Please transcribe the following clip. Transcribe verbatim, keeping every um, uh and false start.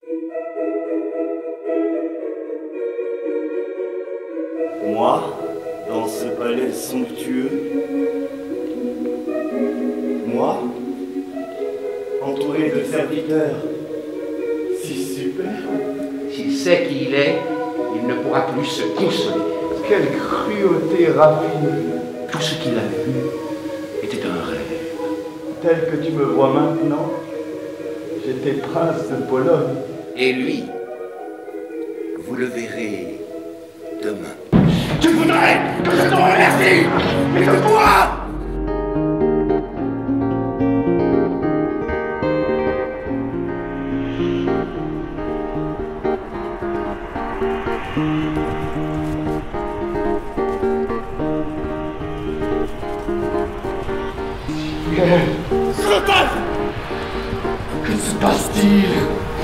Moi, dans ce palais somptueux, moi, entouré de serviteurs si superbes. S'il sait qui il est, il ne pourra plus se consoler. Quelle cruauté raffinée! Tout ce qu'il a vu était un rêve. Tel que tu me vois maintenant, j'étais prince de Pologne. Et lui, vous le verrez demain. Tu voudrais que je te remercie, mais que toi, Quel... Sultan! Que se passe-t-il?